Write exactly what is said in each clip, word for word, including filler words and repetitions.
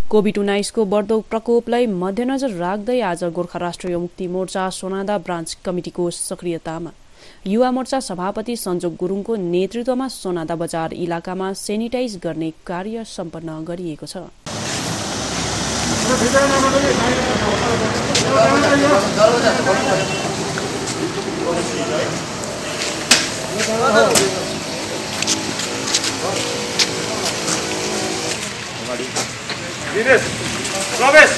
Covid उन्नाइस को बढ्दो प्रकोपलाई मध्यनजर राख्दै आज गोर्खा राष्ट्रिय मुक्ति मोर्चा सोनादा ब्रान्च कमिटिको सक्रियतामा युवा मोर्चा सभापति सञ्जोग गुरुङको नेतृत्वमा सोनादा बजार इलाकामा सेनिटाइज गर्ने कार्य सम्पन्न गरिएको छ। दिनेश प्रवेश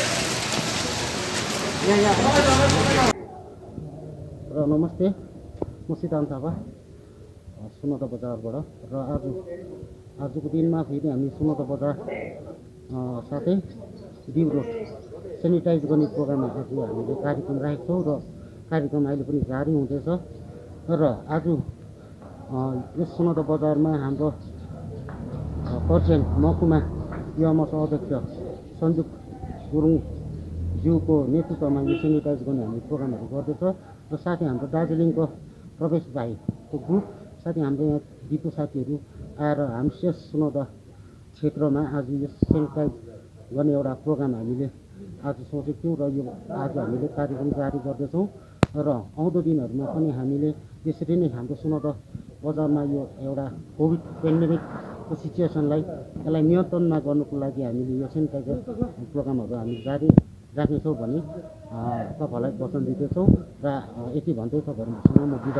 र नमस्ते, म सिद्धान्त थापा सोनादा बजारबाट। र आज आजको दिनमा फेरि हामी सोनादा बजार साथै डिउ रोड सेनिटाइज गर्ने प्रोग्राम आज हामीले कार्यक्रम राखेको छौँ र कार्यक्रम अहिले पनि जारी हुँदैछ। र आज यस सोनादा बजारमा हाम्रो पर्सेन महकुमा युवा मोर्चा अध्यक्ष सञ्जोग गुरुङ ज्यूको नेतृत्वमा यो सेनिटाइज गर्ने हामी प्रोग्रामहरू गर्दैछ। र साथै हाम्रो दार्जिलिङको प्रवेश भाइको ग्रुप साथै हाम्रो यहाँ दिपु साथीहरू आएर हामी यस सोनादा क्षेत्रमा आज यो सेनिटाइज गर्ने एउटा प्रोग्राम हामीले आज सोचेको थियौँ र यो आज हामीले कार्यक्रम जारी गर्दैछौँ। र आउँदो दिनहरूमा पनि हामीले यसरी नै हाम्रो सोनादा बजारमा यो एउटा कोभिड पेन्डेमिकको सिचुएसनलाई यसलाई नियन्त्रणमा गर्नुको लागि हामीले यो सेनिटाइजर प्रोग्रामहरू हामी जारी राख्नेछौँ भने तपाईँहरूलाई वचन दिँदैछौँ। र यति भन्दै तपाईँहरूसँग म बिदा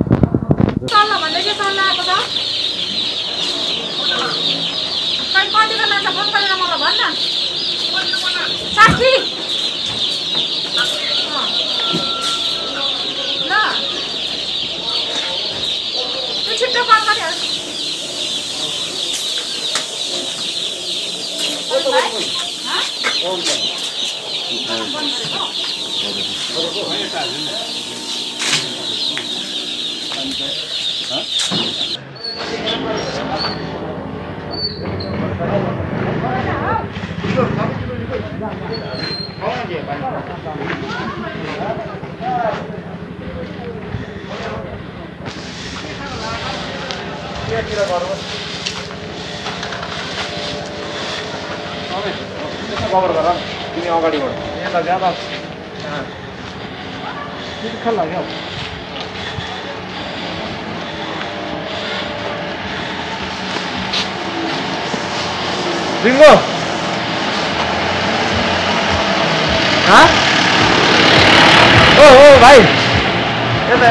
कभर गर तिमी अगाडिबाट यता ज्यादा तिर्खा लाग्यो रिङ्गो हाँ ओ ओ भाइ यता